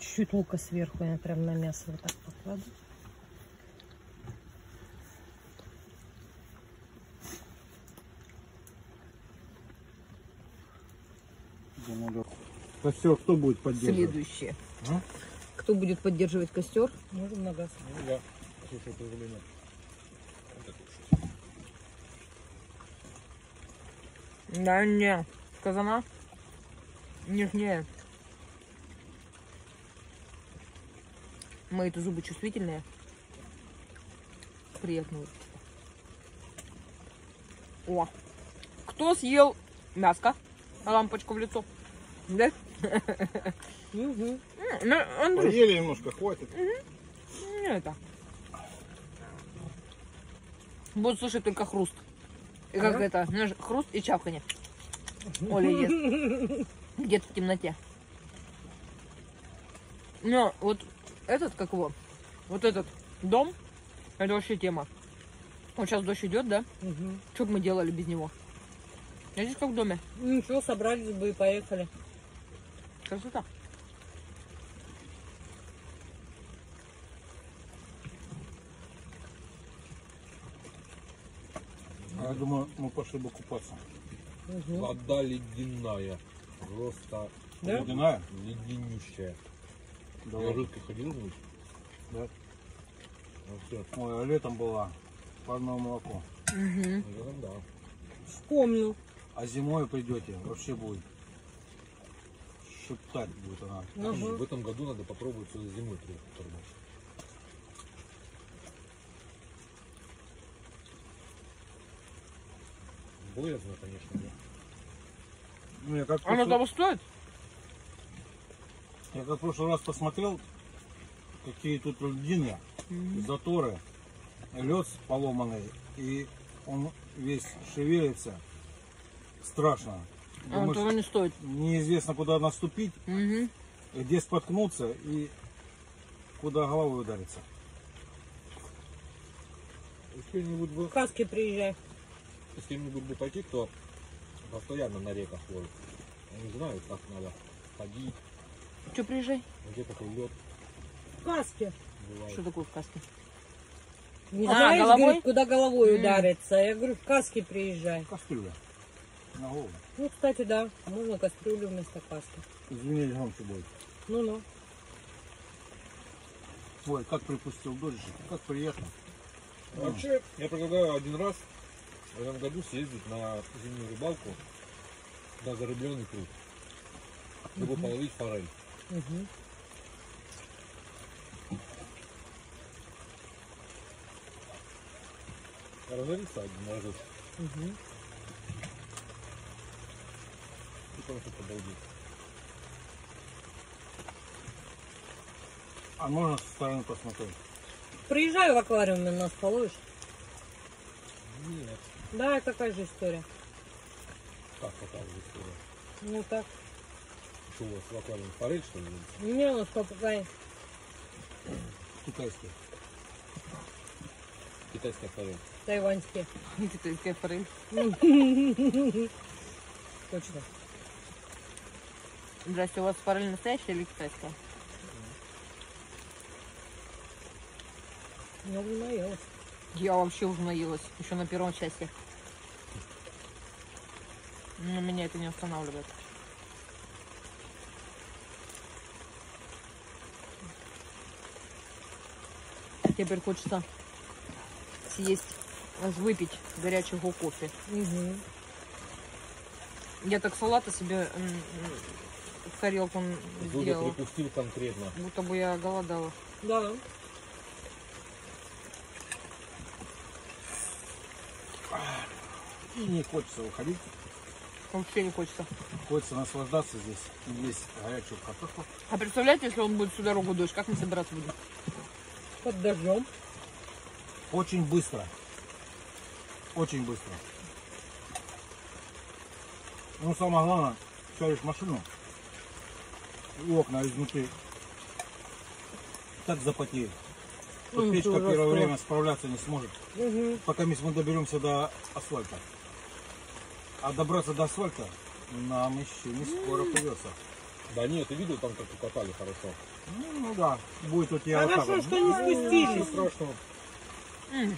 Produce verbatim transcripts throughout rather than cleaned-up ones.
чуть-чуть лука сверху, я прям на мясо вот так покладу. Костер кто будет поддерживать? Следующее. А? Кто будет поддерживать костер? Можем на газ. Ну, я. Слушай, позволение. Да не, казана нежнее. Мои-то зубы чувствительные. Приятно. О, кто съел мяско? Лампочку в лицо. Да? Ну, Андрюш. Поели немножко, хватит. Не это. Буду слышать только хруст. И как Ага. это, знаешь, хруст и чавканье. Оля ест. Где-то в темноте. Но вот этот, как его, вот этот дом, это вообще тема. Вот сейчас дождь идет, да? Угу. Что бы мы делали без него? Я здесь как в доме. Ничего, собрались бы и поехали. Красота. Я думаю, мы пошли бы купаться. Угу. Вода ледяная. Просто Да? Ледяная? леденющая. Давай. Я жутко ходил вниз. Да. Ну все. Ой, а летом была парное молоко. Угу. Ну, да. Вспомнил. А зимой придете, вообще будет шептать будет она. Ага. В этом году надо попробовать сюда зимой приехать. Боязно, конечно, да. Ну, я, как в Оно прошлый, того стоит? я как в прошлый раз посмотрел, какие тут льдины, заторы, лед поломанный, и он весь шевелится. Страшно. Оно Думаешь, того не стоит. неизвестно, куда наступить, Угу. где споткнуться и куда головой удариться. С кем-нибудь бы, В каске приезжай. с кем-нибудь бы пойти, кто постоянно на реках ловит. Они знают, как надо ходить, Что, приезжай? где такой лед В каске. бывает. Что такое в каске? Не А, знаешь, головой? говорит, куда головой М. удариться. Я говорю, в каске приезжай. Кастрюля. На голову. Ну, кстати, да, можно кастрюлю вместо каски. Извиняюсь, громче будет. Ну-ну. Ой, как припустил дождик, как приятно. Вообще, я предлагаю один раз в этом году съездить на зимнюю рыбалку на зарыбленный пруд, чтобы половить форель. Угу. Разориться один разок Угу. и просто обалдеть. А можно со стороны посмотреть? Приезжай в аквариуме, нас половишь. Нет, Да, такая же история. как такая же история. Ну так. Что у вас в аквариуме форель, что ли? Не, у нас попугай. Китайский. Китайская форель. Тайваньский. Китайская форель. Точно. Здрасте, у вас форель настоящая или китайская? Я уже наелась. Я вообще уже наелась. Еще на первом части. Но меня это не останавливает. Теперь хочется съесть, выпить горячего кофе. Угу. Я так салата себе м, м, в тарелку м, Зубы сделала. припустил конкретно. Будто бы я голодала. Да. И не хочется выходить. Вообще не хочется. Хочется наслаждаться здесь. Есть горячую картошку. А представляете, если он будет всю дорогу дождь, как мы собираться будем? Под дождем. Очень быстро. Очень быстро. Ну, самое главное, сядешь в машину, и окна изнутри так запотеют, что Ну, печка это первое ужасно. время справляться не сможет, Угу. пока мы доберемся до асфальта. А добраться до асфальта нам еще не скоро придется. Да нет, ты видел там, как укатали хорошо. Ну, ну да, будет у тебя вот Хорошо, так что вот. не спустились. Ничего страшного. М.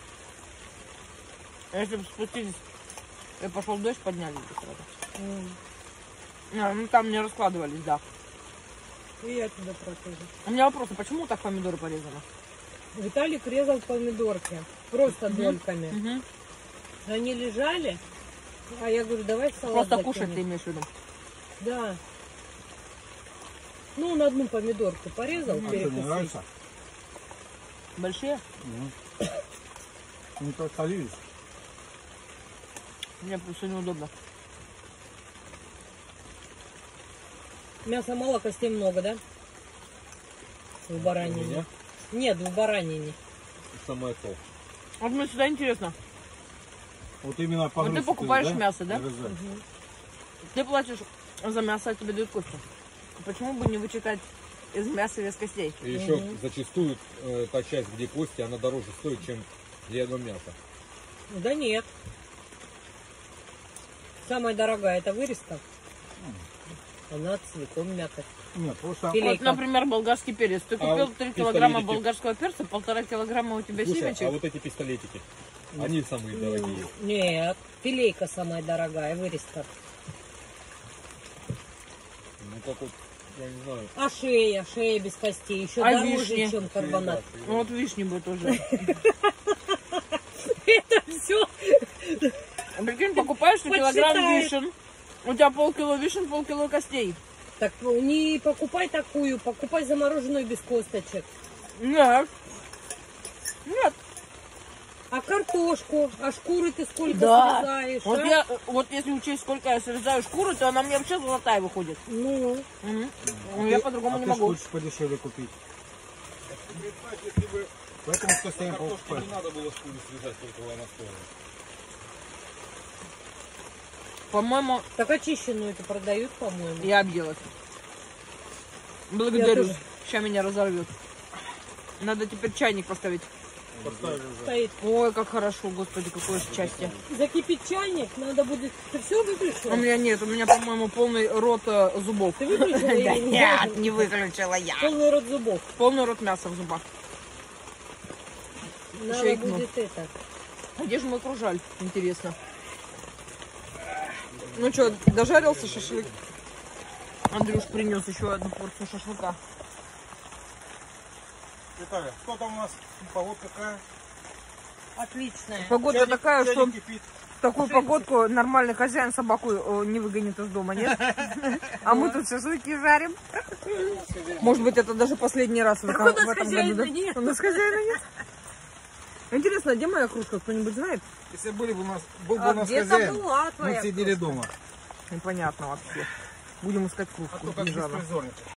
А если бы спустились и пошел дождь, поднялись бы сразу. М. А, ну там не раскладывались, да. И я туда прохожу. У меня вопрос, а почему так помидоры порезаны? Виталик резал помидорки. Просто Мгм. дольками. Угу. Они лежали. А я говорю, давай в салат Просто закинем. кушать ты имеешь в виду. Да. Ну, он одну помидорку порезал, А что, не перекусить. нравится? Большие? Угу. Не подсолились. Мне просто неудобно. Мяса мало, костей много, да? В У баранине. меня Нет, в баранине. самое то. Вот мне сюда интересно. Вот именно по Вот ты покупаешь мясо, да? Грызешь. Мгм. Ты платишь за мясо, а тебе дают кости. Почему бы не вычитать из мяса вес костей? И еще Мгм. зачастую э, та часть, где кости, она дороже стоит, чем едно мясо. Да нет. Самая дорогая это вырезка. Она целиком мякоть. Нет, просто Филе. Вот, например, болгарский перец. Ты А купил вот три килограмма пистолетики? болгарского перца, полтора килограмма у тебя Слушай, семечек. а вот эти пистолетики, они самые дорогие. Нет, филейка самая дорогая, вырезка. Ну как вот, я не знаю. А шея, шея без костей, еще А дороже, вишни? чем карбонат. Ну, вот вишни бы тоже. Это все. А прикинь, покупаешь ты килограмм Подсчитает. вишен, у тебя полкило вишен, полкило костей. Так ну, не покупай такую, покупай замороженную без косточек. Нет. Нет. А картошку, а шкуры ты сколько Да. срезаешь, Вот, а? я, вот если учесть, сколько я срезаю шкуру, то она мне вообще золотая выходит. Ну, Мгм. Ну, а я ты- по-другому а не ты ж могу. хочешь подешевле купить. Если бы Поэтому с костями картошку покупаешь. не надо было шкуру срезать, только она стоила. По-моему, так очищенную это продают, по-моему. я объелась. Благодарю. тоже. Сейчас меня разорвет. Надо теперь чайник поставить. Поставили уже. Стоит. Ой, как хорошо, господи, какое счастье. Закипить чайник, надо будет... Ты все выключила? У меня нет, у меня, по-моему, полный рот э, зубов. Ты выключила? Да Я не нет, знаю. не выключила я. Полный рот зубов. Полный рот мяса в зубах. Надо Шейкну. будет это. А где же мой кружаль? Интересно. Ну что, дожарился шашлык? Андрюш принес еще одну порцию шашлыка. Виталий, что там у нас? Погода какая? Отличная. Погода Чайник- такая, что чайник кипит. в такую погодку нормальный хозяин собаку э, не выгонит из дома, нет? А мы тут шашлыки жарим. Может быть, это даже последний раз в этом, у нас в этом году. хозяина Да? нет. У нас хозяина нет. Интересно, а где моя кружка? Кто-нибудь знает? Если были бы у нас, был бы А у нас где-то хозяин, была мы твоя сидели дома. Непонятно вообще. Будем искать А кружку. то как Снежана. беспризорник.